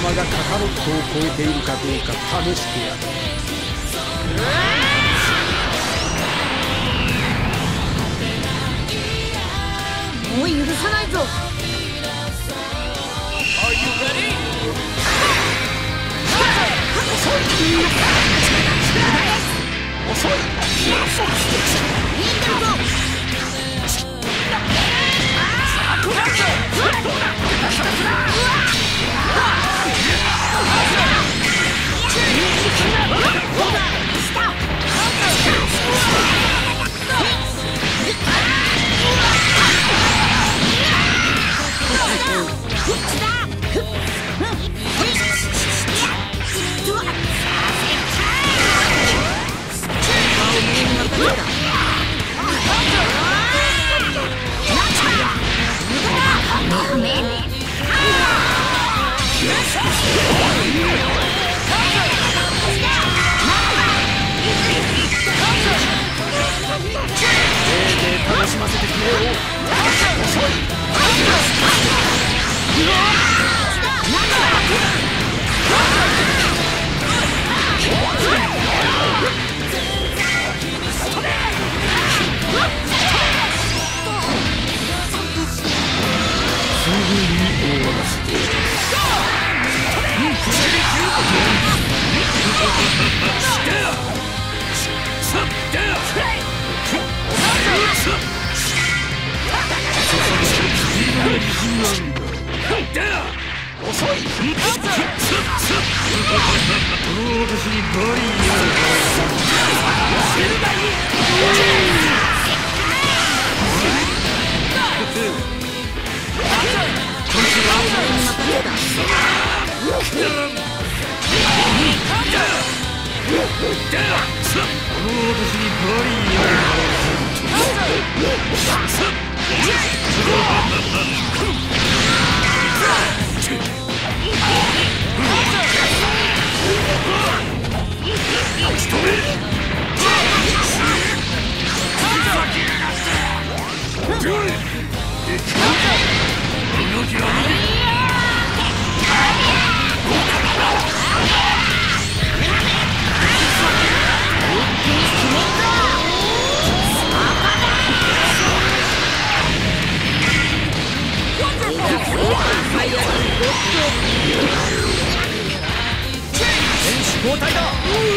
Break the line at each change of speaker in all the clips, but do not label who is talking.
がカカロットを超えているかどうか試してやる。
もう許さないぞ。遅い。楽しませてくれよ。遅い。すぐに終わらせて。遅い。交代だ。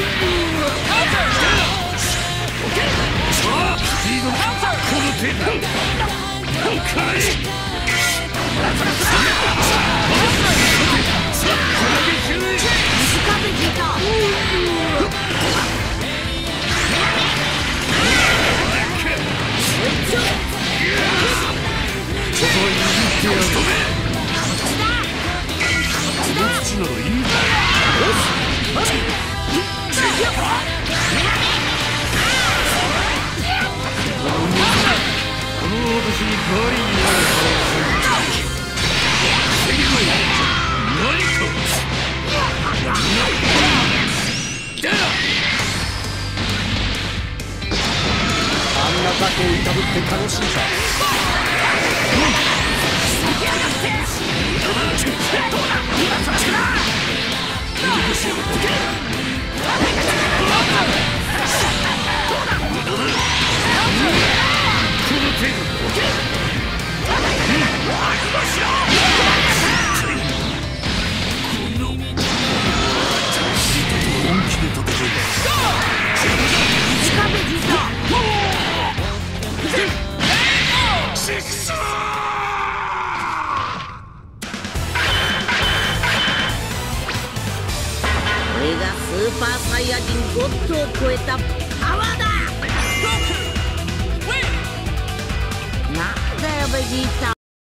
だけをいたぶって楽しいか。これがスーパーサイヤ人ゴッドを超えたパワーだ。なんだよベジータ。